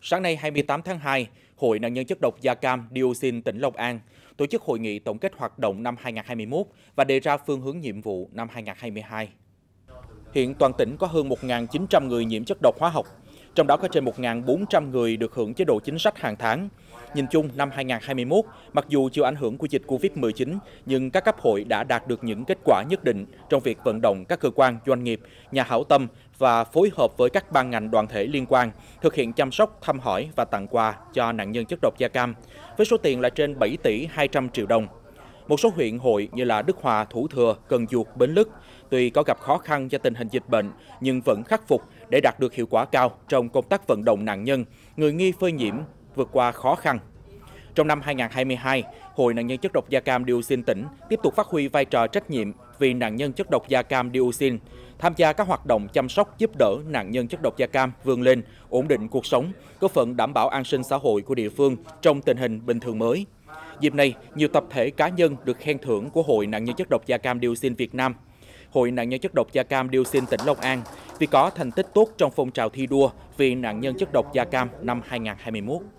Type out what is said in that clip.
Sáng nay 28 tháng 2, Hội nạn nhân chất độc da cam dioxin tỉnh Long An tổ chức hội nghị tổng kết hoạt động năm 2021 và đề ra phương hướng nhiệm vụ năm 2022. Hiện toàn tỉnh có hơn 1.900 người nhiễm chất độc hóa học, trong đó có trên 1.400 người được hưởng chế độ chính sách hàng tháng. Nhìn chung, năm 2021, mặc dù chịu ảnh hưởng của dịch Covid-19, nhưng các cấp hội đã đạt được những kết quả nhất định trong việc vận động các cơ quan, doanh nghiệp, nhà hảo tâm và phối hợp với các ban ngành đoàn thể liên quan thực hiện chăm sóc, thăm hỏi và tặng quà cho nạn nhân chất độc da cam, với số tiền là trên 7 tỷ 200 triệu đồng. Một số huyện hội như là Đức Hòa, Thủ Thừa, Cần Duộc, Bến Lức tuy có gặp khó khăn do tình hình dịch bệnh nhưng vẫn khắc phục để đạt được hiệu quả cao trong công tác vận động nạn nhân, người nghi phơi nhiễm vượt qua khó khăn. Trong năm 2022, Hội nạn nhân chất độc da cam dioxin tỉnh tiếp tục phát huy vai trò trách nhiệm vì nạn nhân chất độc da cam dioxin, tham gia các hoạt động chăm sóc giúp đỡ nạn nhân chất độc da cam vươn lên, ổn định cuộc sống, góp phần đảm bảo an sinh xã hội của địa phương trong tình hình bình thường mới. Dịp này, nhiều tập thể cá nhân được khen thưởng của Hội nạn nhân chất độc da cam dioxin Việt Nam, Hội nạn nhân chất độc da cam dioxin tỉnh Long An vì có thành tích tốt trong phong trào thi đua vì nạn nhân chất độc da cam năm 2021.